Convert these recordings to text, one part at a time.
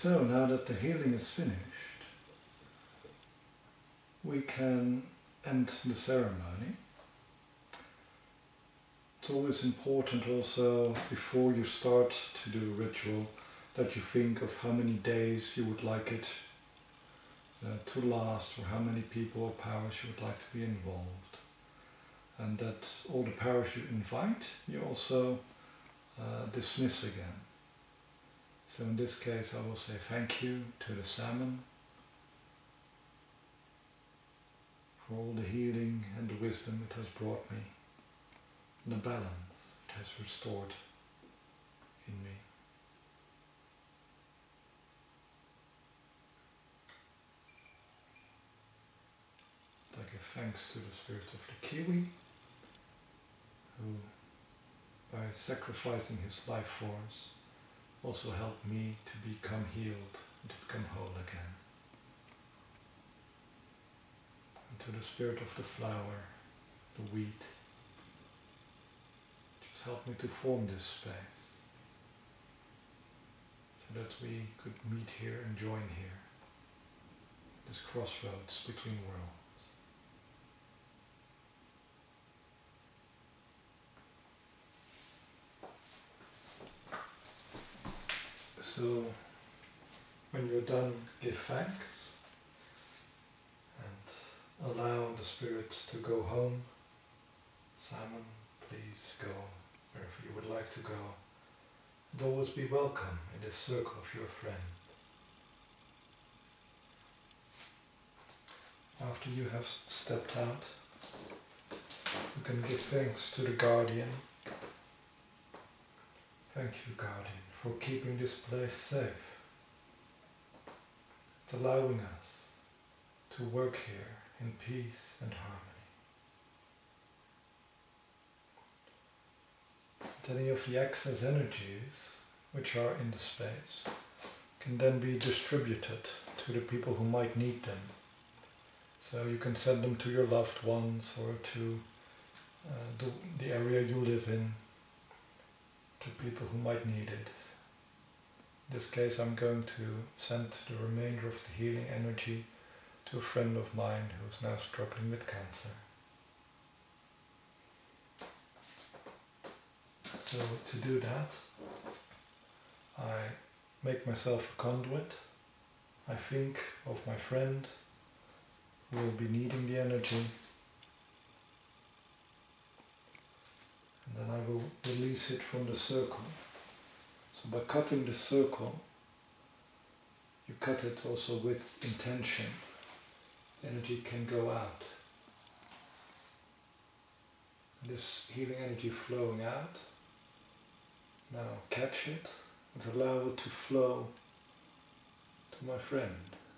So now that the healing is finished, we can end the ceremony. It's always important also, before you start to do a ritual, that you think of how many days you would like it to last, or how many people or powers you would like to be involved. And that all the powers you invite, you also dismiss again. So in this case I will say thank you to the salmon for all the healing and the wisdom it has brought me, and the balance it has restored in me. I give thanks to the spirit of the kiwi, who by sacrificing his life force also helped me to become healed and to become whole again. And to the spirit of the flower, the wheat, which has helped me to form this space, so that we could meet here and join here, this crossroads between worlds. So, when you're done, give thanks and allow the spirits to go home. Simon, please go wherever you would like to go, and always be welcome in this circle of your friend. After you have stepped out, you can give thanks to the guardian. Thank you, guardian, for keeping this place safe. It's allowing us to work here in peace and harmony. And any of the excess energies which are in the space can then be distributed to the people who might need them. So you can send them to your loved ones, or to the area you live in, to people who might need it. In this case, I'm going to send the remainder of the healing energy to a friend of mine who is now struggling with cancer. So to do that, I make myself a conduit. I think of my friend who will be needing the energy, and then I will release it from the circle. So by cutting the circle, you cut it also with intention. Energy can go out. This healing energy flowing out, now catch it and allow it to flow to my friend,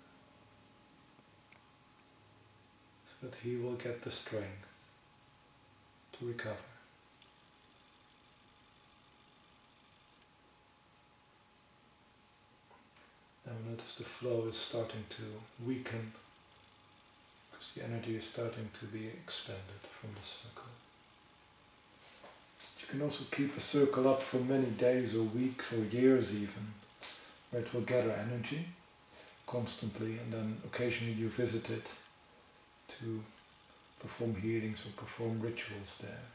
so that he will get the strength to recover. Now notice the flow is starting to weaken, because the energy is starting to be expanded from the circle. You can also keep a circle up for many days or weeks or years even, where it will gather energy constantly, and then occasionally you visit it to perform healings or perform rituals there.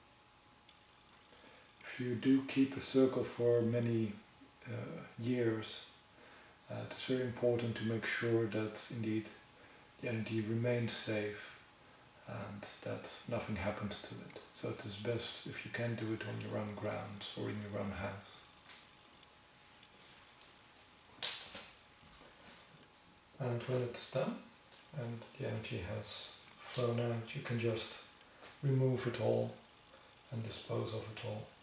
If you do keep a circle for many years, it's very important to make sure that indeed the energy remains safe and that nothing happens to it. So it is best if you can do it on your own grounds or in your own house. And when it's done and the energy has flown out, you can just remove it all and dispose of it all.